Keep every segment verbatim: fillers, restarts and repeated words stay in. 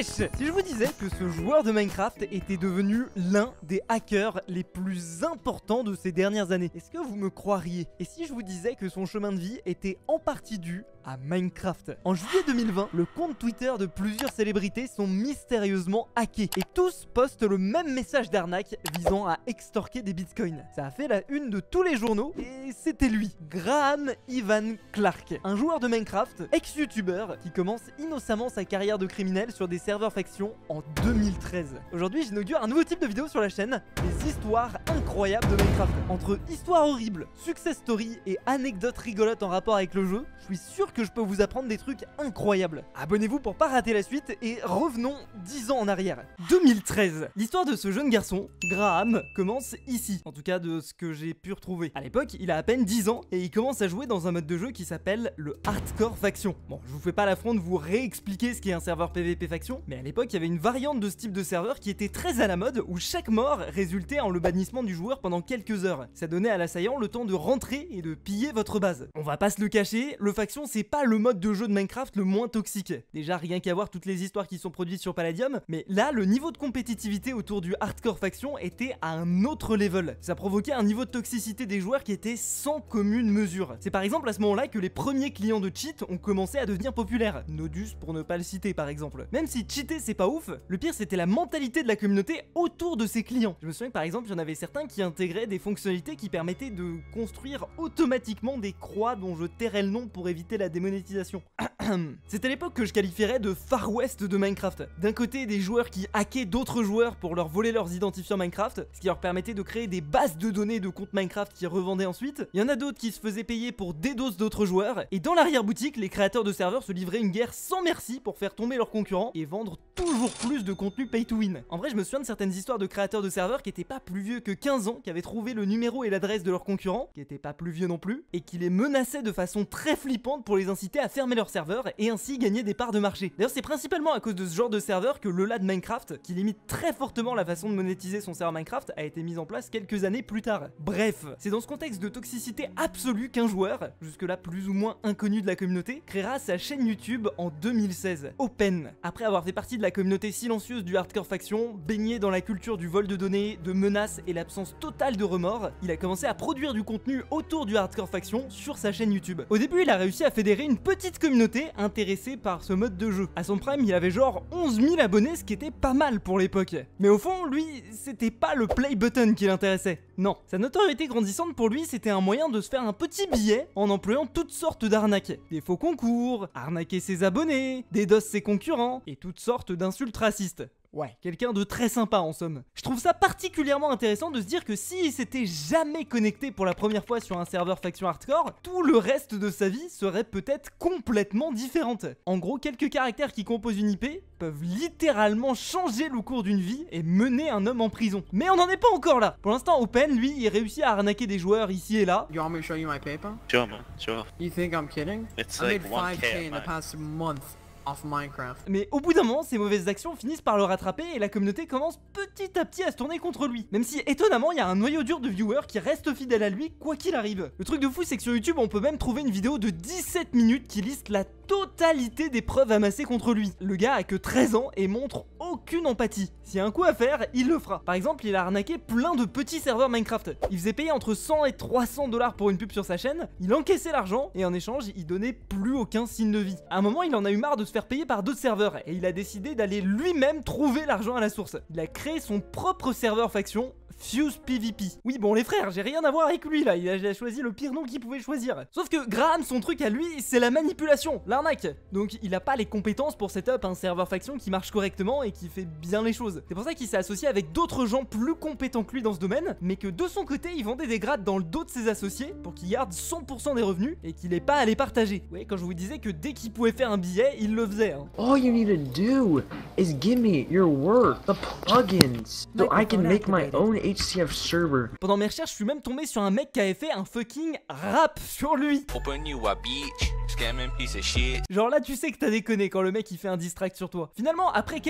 Wesh! Si je vous disais que ce joueur de Minecraft était devenu l'un des hackers les plus importants de ces dernières années, est-ce que vous me croiriez? Et si je vous disais que son chemin de vie était en partie dû à Minecraft? En juillet deux mille vingt, le compte Twitter de plusieurs célébrités sont mystérieusement hackés et tous postent le même message d'arnaque visant à extorquer des bitcoins. Ça a fait la une de tous les journaux et c'était lui, Graham Ivan Clark, un joueur de Minecraft, ex-youtubeur qui commence innocemment sa carrière de criminel sur des serveurs factions en deux mille treize. Aujourd'hui, j'inaugure un nouveau type de vidéo sur la chaîne, les histoires incroyables de Minecraft. Entre histoires horribles, success story et anecdotes rigolotes en rapport avec le jeu, je suis sûr que je peux vous apprendre des trucs incroyables. Abonnez-vous pour pas rater la suite et revenons dix ans en arrière. deux mille treize. L'histoire de ce jeune garçon, Graham, commence ici, en tout cas de ce que j'ai pu retrouver. À l'époque, il a à peine dix ans et il commence à jouer dans un mode de jeu qui s'appelle le Hardcore Faction. Bon, je vous fais pas l'affront de vous réexpliquer ce qu'est un serveur P V P faction, mais à l'époque, il y avait une variante de ce type de serveur qui était très à la mode où chaque mort résultait en le bannissement du joueur pendant quelques heures. Ça donnait à l'assaillant le temps de rentrer et de piller votre base. On va pas se le cacher, le faction c'est pas le mode de jeu de Minecraft le moins toxique. Déjà rien qu'à voir toutes les histoires qui sont produites sur Palladium, mais là le niveau de compétitivité autour du Hardcore Faction était à un autre level. Ça provoquait un niveau de toxicité des joueurs qui était sans commune mesure. C'est par exemple à ce moment-là que les premiers clients de cheat ont commencé à devenir populaires. Nodus pour ne pas le citer par exemple. Même si cheater c'est pas ouf, le pire c'était la mentalité de la communauté autour de ses clients. Je me souviens que par exemple il y en avait certains qui intégraient des fonctionnalités qui permettaient de construire automatiquement des croix dont je tairai le nom pour éviter la démonétisation. C'est à l'époque que je qualifierais de Far West de Minecraft. D'un côté des joueurs qui hackaient d'autres joueurs pour leur voler leurs identifiants Minecraft, ce qui leur permettait de créer des bases de données de comptes Minecraft qui revendaient ensuite. Il y en a d'autres qui se faisaient payer pour DDoS d'autres joueurs, et dans l'arrière-boutique, les créateurs de serveurs se livraient une guerre sans merci pour faire tomber leurs concurrents et vendre toujours plus de contenu pay to win. En vrai, je me souviens de certaines histoires de créateurs de serveurs qui étaient pas plus vieux que quinze ans, qui avaient trouvé le numéro et l'adresse de leurs concurrents, qui étaient pas plus vieux non plus, et qui les menaçaient de façon très flippante pour les inciter à fermer leur serveur et ainsi gagner des parts de marché. D'ailleurs, c'est principalement à cause de ce genre de serveur que le L A de Minecraft, qui limite très fortement la façon de monétiser son serveur Minecraft, a été mis en place quelques années plus tard. Bref, c'est dans ce contexte de toxicité absolue qu'un joueur, jusque-là plus ou moins inconnu de la communauté, créera sa chaîne YouTube en deux mille seize, Open. Après avoir fait partie de la communauté silencieuse du Hardcore Faction, baigné dans la culture du vol de données, de menaces et l'absence totale de remords, il a commencé à produire du contenu autour du Hardcore Faction sur sa chaîne YouTube. Au début, il a réussi à fédérer une petite communauté intéressée par ce mode de jeu. À son prime, il avait genre onze mille abonnés, ce qui était pas mal pour l'époque. Mais au fond, lui, c'était pas le play button qui l'intéressait. Non, sa notoriété grandissante pour lui, c'était un moyen de se faire un petit billet en employant toutes sortes d'arnaques. Des faux concours, arnaquer ses abonnés, DDoS ses concurrents, et toutes sortes d'insultes racistes. Ouais, quelqu'un de très sympa en somme. Je trouve ça particulièrement intéressant de se dire que s'il s'était jamais connecté pour la première fois sur un serveur faction hardcore, tout le reste de sa vie serait peut-être complètement différente. En gros, quelques caractères qui composent une I P peuvent littéralement changer le cours d'une vie et mener un homme en prison. Mais on n'en est pas encore là. Pour l'instant, Open, lui, il réussit à arnaquer des joueurs ici et là. You want me to show you my paper? Sure, man. Sure. You think I'm kidding? It's I like made one five K K, in the man. past month off Minecraft. Mais au bout d'un moment, ces mauvaises actions finissent par le rattraper et la communauté commence petit à petit à se tourner contre lui. Même si étonnamment, il y a un noyau dur de viewers qui restent fidèles à lui quoi qu'il arrive. Le truc de fou, c'est que sur YouTube, on peut même trouver une vidéo de dix-sept minutes qui liste la totalité des preuves amassées contre lui. Le gars a que treize ans et montre aucune empathie. S'il y a un coup à faire, il le fera. Par exemple, il a arnaqué plein de petits serveurs Minecraft. Il faisait payer entre cent et trois cents dollars pour une pub sur sa chaîne, il encaissait l'argent et en échange, il donnait plus aucun signe de vie. À un moment, il en a eu marre de se faire payer par d'autres serveurs et il a décidé d'aller lui-même trouver l'argent à la source. Il a créé son propre serveur faction, Fuse P V P. Oui bon les frères, j'ai rien à voir avec lui là, il a, il a choisi le pire nom qu'il pouvait choisir. Sauf que Graham, son truc à lui, c'est la manipulation, l'arnaque. Donc il a pas les compétences pour setup un serveur faction qui marche correctement et qui fait bien les choses. C'est pour ça qu'il s'est associé avec d'autres gens plus compétents que lui dans ce domaine, mais que de son côté, il vendait des grades dans le dos de ses associés pour qu'ils gardent cent pour cent des revenus et qu'il ait pas à les partager. Ouais, quand je vous disais que dès qu'il pouvait faire un billet, il le faisait. Hein. All you need to do is give me your work, the plugins, so I can make my own H C F server. Pendant mes recherches, je suis même tombé sur un mec qui avait fait un fucking rap sur lui. Open you a beach, scamming piece of shit. Genre là, tu sais que t'as déconné quand le mec il fait un distract sur toi. Finalement, après quelques mois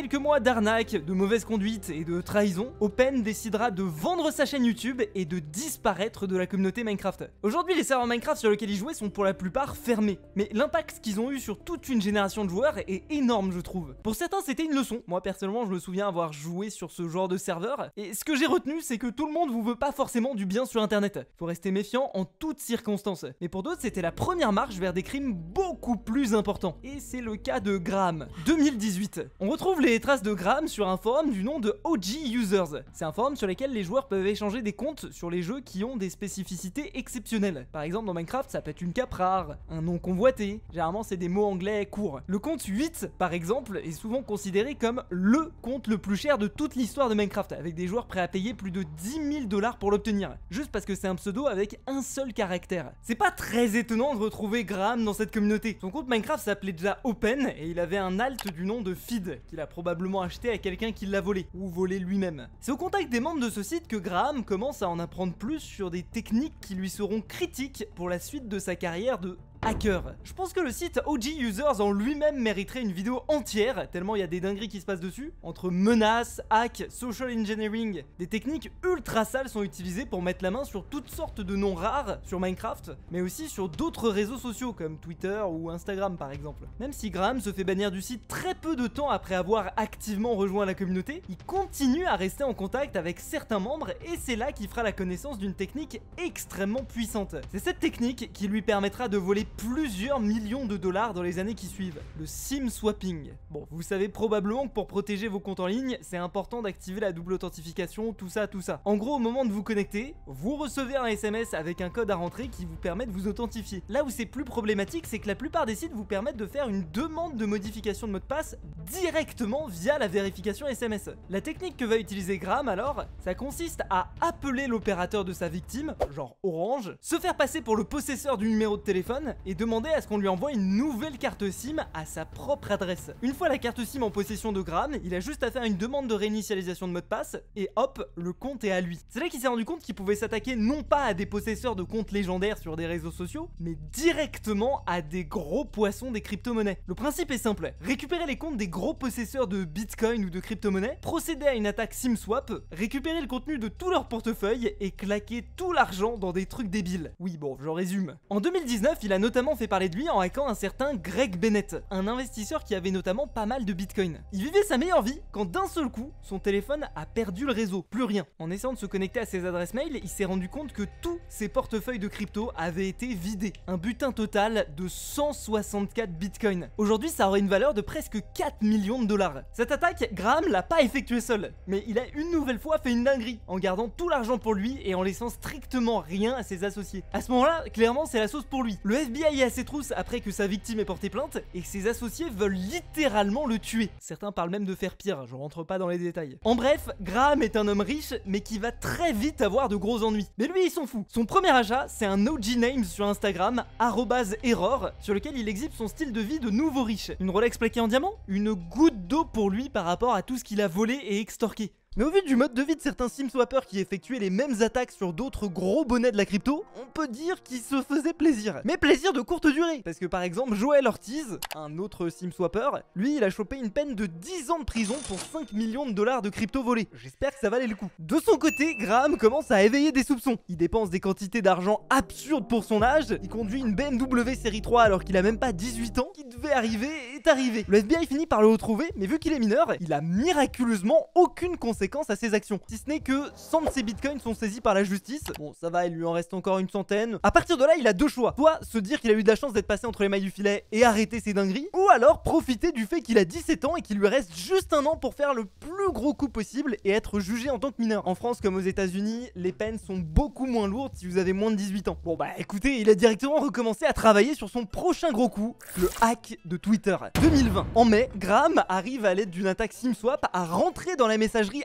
d'arnaque, de mauvaise conduite et de trahison, Open décidera de vendre sa chaîne YouTube et de disparaître de la communauté Minecraft. Aujourd'hui, les serveurs Minecraft sur lesquels ils jouaient sont pour la plupart fermés, mais l'impact qu'ils ont eu sur toute une génération de joueurs est énorme, je trouve. Pour certains, c'était une leçon. Moi, personnellement, je me souviens avoir joué sur ce genre de serveur, et ce que j'ai retenu, c'est que tout le monde vous veut pas forcément du bien sur internet. Faut rester méfiant en toutes circonstances. Mais pour d'autres, c'était la première marche vers des crimes beaucoup plus importants. Et c'est le cas de Graham. deux mille dix-huit. On retrouve les traces de Graham sur un forum du nom de O G Users. C'est un forum sur lequel les joueurs peuvent échanger des comptes sur les jeux qui ont des spécificités exceptionnelles. Par exemple, dans Minecraft, ça peut être une cape rare, un nom convoité. Généralement, c'est des mots anglais courts. Le compte huit, par exemple, est souvent considéré comme le compte le plus cher de toute l'histoire de Minecraft, avec des joueurs prêts à payer plus de dix mille dollars pour l'obtenir, juste parce que c'est un pseudo avec un seul caractère. C'est pas très étonnant de retrouver Graham dans cette communauté. Son compte Minecraft s'appelait déjà Open et il avait un alt du nom de Feed, qu'il a probablement acheté à quelqu'un qui l'a volé, ou volé lui-même. C'est au contact des membres de ce site que Graham commence à en apprendre plus sur des techniques qui lui seront critiques pour la suite de sa carrière de hacker. Je pense que le site O G Users en lui-même mériterait une vidéo entière, tellement il y a des dingueries qui se passent dessus. Entre menaces, hacks, social engineering, des techniques ultra sales sont utilisées pour mettre la main sur toutes sortes de noms rares sur Minecraft, mais aussi sur d'autres réseaux sociaux comme Twitter ou Instagram par exemple. Même si Graham se fait bannir du site très peu de temps après avoir activement rejoint la communauté, il continue à rester en contact avec certains membres et c'est là qu'il fera la connaissance d'une technique extrêmement puissante. C'est cette technique qui lui permettra de voler plusieurs millions de dollars dans les années qui suivent, le SIM swapping. Bon, vous savez probablement que pour protéger vos comptes en ligne, c'est important d'activer la double authentification, tout ça, tout ça. En gros, au moment de vous connecter, vous recevez un S M S avec un code à rentrer qui vous permet de vous authentifier. Là où c'est plus problématique, c'est que la plupart des sites vous permettent de faire une demande de modification de mot de passe directement via la vérification S M S. La technique que va utiliser Graham alors, ça consiste à appeler l'opérateur de sa victime, genre Orange, se faire passer pour le possesseur du numéro de téléphone et demander à ce qu'on lui envoie une nouvelle carte SIM à sa propre adresse. Une fois la carte SIM en possession de Graham, il a juste à faire une demande de réinitialisation de mot de passe et hop, le compte est à lui. C'est là qu'il s'est rendu compte qu'il pouvait s'attaquer non pas à des possesseurs de comptes légendaires sur des réseaux sociaux, mais directement à des gros poissons des crypto-monnaies. Le principe est simple, récupérer les comptes des gros possesseurs de Bitcoin ou de crypto-monnaies, procéder à une attaque SIM swap, récupérer le contenu de tout leur portefeuille et claquer tout l'argent dans des trucs débiles. Oui bon, je résume. En deux mille dix-neuf, il a notamment fait parler de lui en hackant un certain Greg Bennett, un investisseur qui avait notamment pas mal de bitcoin. Il vivait sa meilleure vie quand d'un seul coup, son téléphone a perdu le réseau, plus rien. En essayant de se connecter à ses adresses mail, il s'est rendu compte que tous ses portefeuilles de crypto avaient été vidés. Un butin total de cent soixante-quatre bitcoins. Aujourd'hui, ça aurait une valeur de presque quatre millions de dollars. Cette attaque, Graham l'a pas effectuée seul, mais il a une nouvelle fois fait une dinguerie, en gardant tout l'argent pour lui et en laissant strictement rien à ses associés. À ce moment-là, clairement, c'est la sauce pour lui. Le F B I est à ses trousses après que sa victime ait porté plainte et que ses associés veulent littéralement le tuer. Certains parlent même de faire pire, je rentre pas dans les détails. En bref, Graham est un homme riche mais qui va très vite avoir de gros ennuis. Mais lui il s'en fout. Son premier achat c'est un O G Names sur Instagram, arobase error, sur lequel il exhibe son style de vie de nouveau riche. Une Rolex plaquée en diamant? Une goutte d'eau pour lui par rapport à tout ce qu'il a volé et extorqué. Mais au vu du mode de vie de certains sim swappers qui effectuaient les mêmes attaques sur d'autres gros bonnets de la crypto, on peut dire qu'ils se faisaient plaisir. Mais plaisir de courte durée, parce que par exemple Joel Ortiz, un autre sim swapper, lui il a chopé une peine de dix ans de prison pour cinq millions de dollars de crypto volés. J'espère que ça valait le coup. De son côté, Graham commence à éveiller des soupçons. Il dépense des quantités d'argent absurdes pour son âge, il conduit une B M W série trois alors qu'il a même pas dix-huit ans, qui devait arriver est arrivé. Le F B I finit par le retrouver, mais vu qu'il est mineur, il a miraculeusement aucune conséquence à ses actions, si ce n'est que cent de ses bitcoins sont saisis par la justice. Bon ça va, il lui en reste encore une centaine. À partir de là il a deux choix, soit se dire qu'il a eu de la chance d'être passé entre les mailles du filet et arrêter ses dingueries, ou alors profiter du fait qu'il a dix-sept ans et qu'il lui reste juste un an pour faire le plus gros coup possible et être jugé en tant que mineur. En France comme aux États-Unis, les peines sont beaucoup moins lourdes si vous avez moins de dix-huit ans. Bon bah écoutez, il a directement recommencé à travailler sur son prochain gros coup, le hack de Twitter. deux mille vingt. En mai, Graham arrive à l'aide d'une attaque SimSwap à rentrer dans la messagerie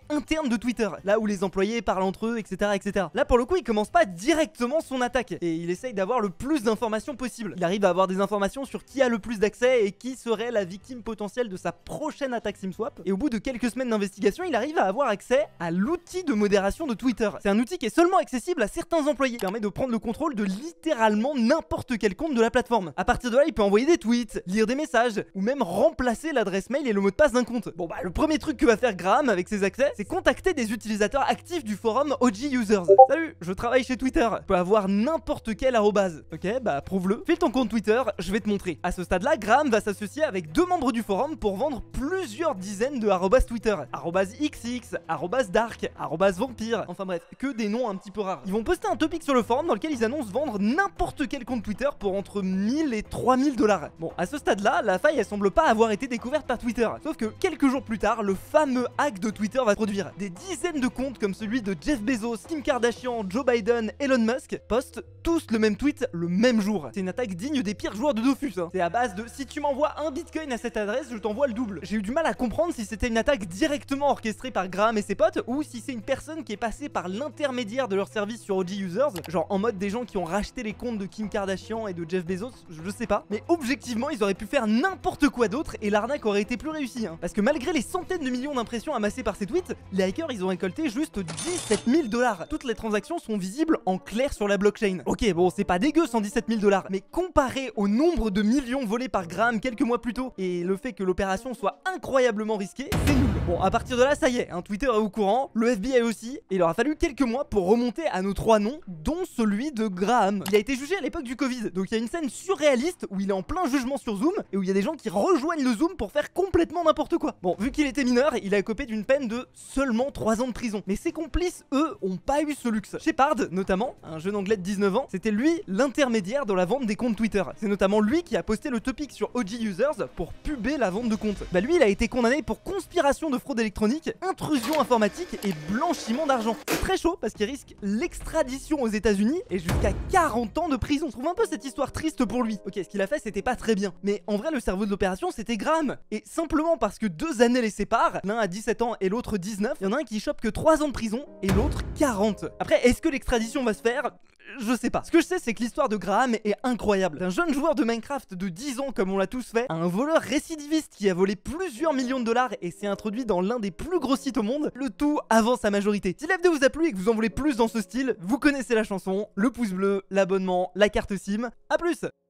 interne de Twitter, là où les employés parlent entre eux, et cetera, et cetera. Là pour le coup, il commence pas directement son attaque et il essaye d'avoir le plus d'informations possible. Il arrive à avoir des informations sur qui a le plus d'accès et qui serait la victime potentielle de sa prochaine attaque SimSwap. Et au bout de quelques semaines d'investigation, il arrive à avoir accès à l'outil de modération de Twitter. C'est un outil qui est seulement accessible à certains employés, qui permet de prendre le contrôle de littéralement n'importe quel compte de la plateforme. À partir de là, il peut envoyer des tweets, lire des messages ou même remplacer l'adresse mail et le mot de passe d'un compte. Bon bah le premier truc que va faire Graham avec ses accès, c'est contacter des utilisateurs actifs du forum O G Users. Salut, je travaille chez Twitter. Tu peux avoir n'importe quel arrobase. Ok, bah prouve-le. File ton compte Twitter, je vais te montrer. À ce stade-là, Graham va s'associer avec deux membres du forum pour vendre plusieurs dizaines de arrobas Twitter. Arrobase X X, arrobase Dark, arrobase Vampire. Enfin bref, que des noms un petit peu rares. Ils vont poster un topic sur le forum dans lequel ils annoncent vendre n'importe quel compte Twitter pour entre mille et trois mille dollars. Bon, à ce stade-là, la faille elle semble pas avoir été découverte par Twitter. Sauf que quelques jours plus tard, le fameux hack de Twitter va se produire. Des dizaines de comptes comme celui de Jeff Bezos, Kim Kardashian, Joe Biden, Elon Musk postent tous le même tweet le même jour. C'est une attaque digne des pires joueurs de Dofus. Hein. C'est à base de si tu m'envoies un bitcoin à cette adresse, je t'envoie le double. J'ai eu du mal à comprendre si c'était une attaque directement orchestrée par Graham et ses potes ou si c'est une personne qui est passée par l'intermédiaire de leur service sur O G Users, genre en mode des gens qui ont racheté les comptes de Kim Kardashian et de Jeff Bezos, je sais pas. Mais objectivement, ils auraient pu faire n'importe quoi d'autre et l'arnaque aurait été plus réussie. Hein. Parce que malgré les centaines de millions d'impressions amassées par ces tweets, les hackers ils ont récolté juste dix-sept mille dollars. Toutes les transactions sont visibles en clair sur la blockchain. Ok, bon, c'est pas dégueu cent dix-sept mille dollars, mais comparé au nombre de millions volés par Graham quelques mois plus tôt et le fait que l'opération soit incroyablement risquée, c'est nul. Bon, à partir de là, ça y est, hein, Twitter est au courant, le F B I aussi, et il aura fallu quelques mois pour remonter à nos trois noms, dont celui de Graham. Il a été jugé à l'époque du Covid, donc il y a une scène surréaliste où il est en plein jugement sur Zoom et où il y a des gens qui rejoignent le Zoom pour faire complètement n'importe quoi. Bon, vu qu'il était mineur, il a écopé d'une peine de seulement trois ans de prison. Mais ses complices, eux, ont pas eu ce luxe. Shepard, notamment, un jeune anglais de dix-neuf ans, c'était lui l'intermédiaire dans la vente des comptes Twitter. C'est notamment lui qui a posté le topic sur O G Users pour puber la vente de comptes. Bah lui, il a été condamné pour conspiration de fraude électronique, intrusion informatique et blanchiment d'argent. C'est très chaud parce qu'il risque l'extradition aux États-Unis et jusqu'à quarante ans de prison. Je trouve un peu cette histoire triste pour lui. Ok, ce qu'il a fait, c'était pas très bien. Mais en vrai, le cerveau de l'opération, c'était Graham. Et simplement parce que deux années les séparent, l'un a dix-sept ans et l'autre dix-neuf, il y en a un qui chope que trois ans de prison et l'autre quarante. Après, est-ce que l'extradition va se faire ? Je sais pas. Ce que je sais, c'est que l'histoire de Graham est incroyable. D'un jeune joueur de Minecraft de dix ans, comme on l'a tous fait, à un voleur récidiviste qui a volé plusieurs millions de dollars et s'est introduit dans l'un des plus gros sites au monde, le tout avant sa majorité. Si la vidéo vous a plu et que vous en voulez plus dans ce style, vous connaissez la chanson, le pouce bleu, l'abonnement, la carte SIM. A plus!